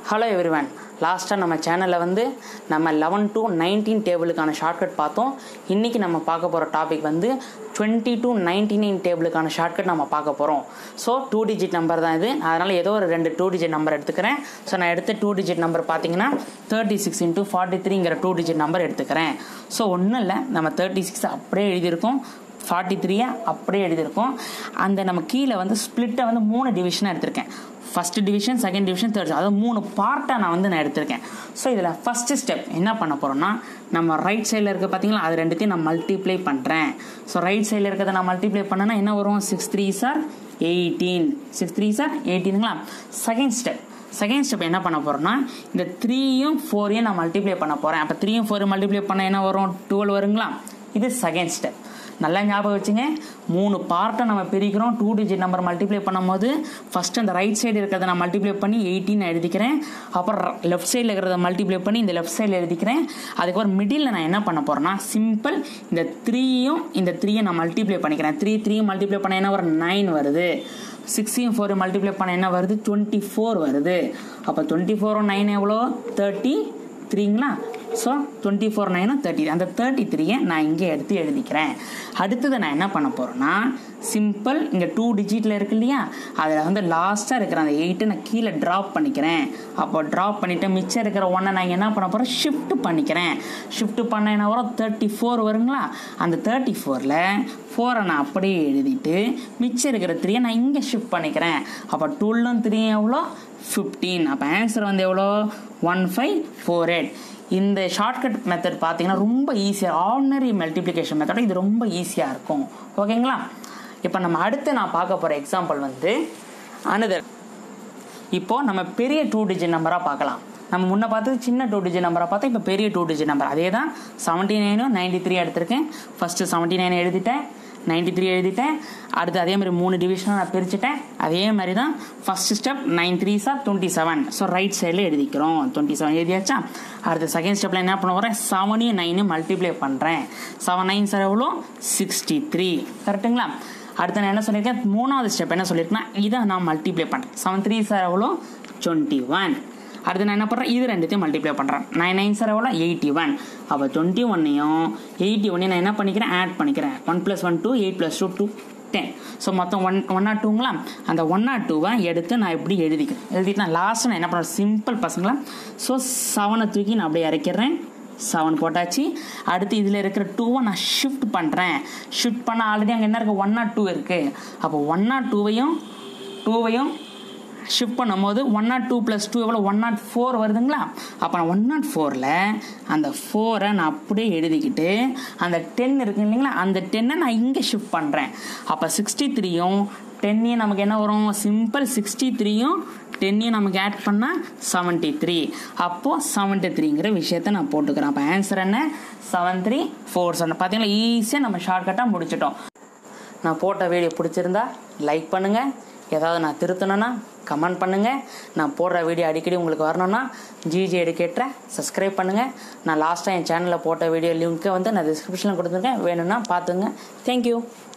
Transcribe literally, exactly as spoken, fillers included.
Hello everyone, லாஸ்ட்டாக நம்ம சேனலில் வந்து நம்ம லெவன் டு நைன்டீன் டேபிளுக்கான ஷார்ட்கட் பார்த்தோம். இன்றைக்கி நம்ம பார்க்க போகிற டாபிக் வந்து டுவெண்ட்டி டு நைன்டி நைன் டேபிளுக்கான ஷார்ட்கட் நம்ம பார்க்க போகிறோம். ஸோ டூ டிஜிட் நம்பர் தான் இது, அதனால் ஏதோ ஒரு ரெண்டு டூ டிஜிட் நம்பர் எடுத்துக்கிறேன். ஸோ நான் எடுத்த டூ டிஜிட் நம்பர் பார்த்தீங்கன்னா தேர்ட்டி சிக்ஸ் இன்ட்டு ஃபார்ட்டி த்ரீங்கிற டூ டிஜிட் நம்பர் எடுத்துக்கிறேன். ஸோ ஒன்றும் இல்லை, நம்ம தேர்ட்டி சிக்ஸ் அப்படியே எழுதியிருக்கோம், ஃபார்ட்டி த்ரீயை அப்படியே எழுதியிருக்கோம். அந்த நம்ம கீழே வந்து ஸ்ப்ளிட்டை வந்து மூணு டிவிஷனாக எடுத்திருக்கேன். First division, second division, third, அதாவது மூணு பார்ட்டாக நான் வந்து நான் எடுத்திருக்கேன். ஸோ இதில் ஃபஸ்ட்டு ஸ்டெப் என்ன பண்ண போகிறோம்னா, நம்ம ரைட் சைடில் இருக்க பார்த்தீங்களா, அது ரெண்டுத்தையும் நான் மல்டிப்ளை பண்ணுறேன். ஸோ ரைட் சைடில் இருக்கிறத நான் மல்டிப்ளை பண்ணேன்னா என்ன வரும்? Six three are eighteen, six three are எயிட்டீனுங்களா. செகண்ட் ஸ்டெப் செகண்ட் ஸ்டெப் என்ன பண்ண போகிறோம்னா, இந்த த்ரீயும் ஃபோரையும் நான் மல்டிப்ளை பண்ண போகிறேன். அப்போ த்ரீயும் ஃபோரையும் மல்டிப்ளை பண்ண என்ன வரும்? டுவெல் வருங்களா. இது செகண்ட் ஸ்டெப். நல்லா ஞாபகம் வச்சுங்க, மூணு பார்ட்டை நம்ம பிரிக்கிறோம். டூ டிஜிட் நம்பர் மல்டிப்ளை பண்ணும் போது ஃபஸ்ட்டு அந்த ரைட் சைடு இருக்கிறத நான் மல்டிப்ளை பண்ணி எயிட்டீன் எழுதிக்கிறேன். அப்புறம் லெஃப்ட் சைடில் இருக்கிறத மல்டிப்ளை பண்ணி இந்த லெஃப்ட் சைடில் எழுதிக்கிறேன். அதுக்கப்புறம் மிடில் நான் என்ன பண்ண போகிறேன்னா, சிம்பிள் இந்த த்ரீயும் இந்த த்ரீயை நான் மல்டிப்ளை பண்ணிக்கிறேன். த்ரீ த்ரீயும் மல்டிப்ளை பண்ண என்ன வரும்? நைன் வருது. சிக்ஸையும் ஃபோரையும் மல்டிப்ளை பண்ண என்ன வருது? டுவெண்ட்டி ஃபோர் வருது. அப்போ டுவெண்ட்டி ஃபோரும் நைன் எவ்வளோ? தேர்ட்டி த்ரீங்களா. ஸோ டுவெண்ட்டி ஃபோர் நைனும் தேர்ட்டி, அந்த தேர்ட்டி த்ரீயை நான் இங்கே எடுத்து எழுதிக்கிறேன். அடுத்தது நான் என்ன பண்ண போகிறேன்னா, சிம்பிள் இங்கே டூ டிஜிட்டில் இருக்கு இல்லையா, அதில் வந்து லாஸ்ட்டாக இருக்கிற அந்த எயிட்டை நான் கீழே ட்ராப் பண்ணிக்கிறேன். அப்போ ட்ராப் பண்ணிவிட்டு மிச்சம் இருக்கிற ஒன்றை நான் என்ன பண்ண போகிறேன்? ஷிஃப்ட் பண்ணிக்கிறேன். ஷிஃப்ட் பண்ண என்ன வரும்? தேர்ட்டி ஃபோர் வருங்களா. அந்த தேர்ட்டி ஃபோரில் ஃபோரை நான் அப்படியே எழுதிட்டு மிச்சம் இருக்கிற த்ரீயை நான் இங்கே ஷிஃப்ட் பண்ணிக்கிறேன். அப்போ டுவெல்லும் த்ரீ எவ்வளோ? ஃபிஃப்டீன். அப்போ ஆன்சர் வந்து எவ்வளோ? One five four eight. இந்த ஷார்ட்கட் மெத்தட் பார்த்தீங்கன்னா ரொம்ப ஈஸியாக, ஆர்டினரி மல்டிப்ளிகேஷன் மெத்தட் இது ரொம்ப ஈஸியாக இருக்கும். ஓகேங்களா. இப்போ நம்ம அடுத்து நான் பார்க்க போகிற எக்ஸாம்பிள் வந்து அனதர். இப்போது நம்ம பெரிய டூ டிஜிட் நம்பராக பார்க்கலாம். நம்ம முன்னே பார்த்தது சின்ன டூ டிஜிட் நம்பராக பார்த்தா இப்போ பெரிய டூ டிஜிட் நம்பர். அதே தான் செவன்ட்டி நைனும் நைன்டி த்ரீ எடுத்திருக்கேன். ஃபஸ்ட்டு செவன்ட்டி நைன் எழுதிட்டேன், நைன்டி த்ரீ எழுதிட்டேன். அடுத்து அதே மாதிரி மூணு டிவிஷனாக நான் பிரிச்சுட்டேன். அதே மாதிரி தான் first step nine three are twenty seven. So right சைடில் எழுதிக்கிறோம். டுவெண்ட்டி செவன் எழுதியாச்சா. அடுத்து செகண்ட் ஸ்டெப்பில் என்ன பண்ண போகிறேன்? செவனையும் நைனையும் மல்டிப்ளை பண்ணுறேன். செவன் நைன் சார் எவ்வளோ? Sixty three. கரெக்டுங்களா. அடுத்து நான் என்ன சொல்லியிருக்கேன்? மூணாவது ஸ்டெப் என்ன சொல்லியிருக்கேன்னா, இதை நான் மல்டிப்ளை பண்ணுறேன். செவன் த்ரீ சார் எவ்வளோ? Twenty one. அடுத்து நான் என்ன பண்ணுறேன்? இது ரெண்டுத்தையும் மல்டிப்ளை பண்ணுறேன். நைன் நைன் சார் எவ்வளோ? Eighty one. அப்போ டுவெண்ட்டி ஒன்னையும் எயிட்டி ஒன்னையும் நான் என்ன பண்ணிக்கிறேன்? ஆட் பண்ணிக்கிறேன். One plus one two, eight plus two two ten. So மொத்தம் ஒன் ஒன் நாட் டூங்களா. அந்த ஒன் நாட் டூவை எடுத்து நான் எப்படி எழுதிக்கிறேன்? எழுதிட்டு நான் லாஸ்ட்டு நான் என்ன பண்ணுறேன்? சிம்பிள் பசங்களா. ஸோ செவனை தூக்கி நான் அப்படியே இறக்கிறேன். செவன் போட்டாச்சு. அடுத்து இதில் இருக்கிற டூவை நான் ஷிஃப்ட் பண்ணுறேன். ஷிஃப்ட் பண்ண ஆல்ரெடி அங்கே என்ன இருக்குது? ஒன் நாட் டூ இருக்குது. அப்போ ஒன் நாட் டூவையும் டூவையும் ஷிஃப்ட் பண்ணும்போது one naught two plus two எவ்வளோ? ஒன் நாட் ஃபோர் வருதுங்களா. அப்போ நான் ஒன் நாட் ஃபோரில் அந்த ஃபோரை நான் அப்படியே எழுதிக்கிட்டு அந்த டென் இருக்கு இல்லைங்களா, அந்த டென்னை நான் இங்கே ஷிஃப்ட் பண்ணுறேன். அப்போ சிக்ஸ்டி த்ரீயும் டென்னையும் நமக்கு என்ன வரும்? சிம்பிள் சிக்ஸ்டி த்ரீயும் டென்னையும் நமக்கு ஆட் பண்ணால் செவன்ட்டி த்ரீ. அப்போது செவன்ட்டி த்ரீங்கிற விஷயத்த நான் போட்டுக்கிறேன். அப்போ ஆன்சர் என்ன? Seven three four seven. பார்த்தீங்களா, ஈஸியாக நம்ம ஷார்ட்கட்டாக முடிச்சிட்டோம். நான் போட்ட வீடியோ பிடிச்சிருந்தா லைக் பண்ணுங்கள். ஏதாவது நான் திருத்தணும்னா கமெண்ட் பண்ணுங்கள். நான் போடுற வீடியோ அடிக்கடி உங்களுக்கு வரணும்னா ஜிஜி எடுக்கேட்டரை சப்ஸ்கிரைப் பண்ணுங்கள். நான் லாஸ்ட்டாக என் சேனலில் போட்ட வீடியோ லிங்க்கை வந்து நான் டிஸ்கிரிப்ஷனில் கொடுத்துருக்கேன், வேணும்னா பார்த்துங்க. தேங்க்யூ.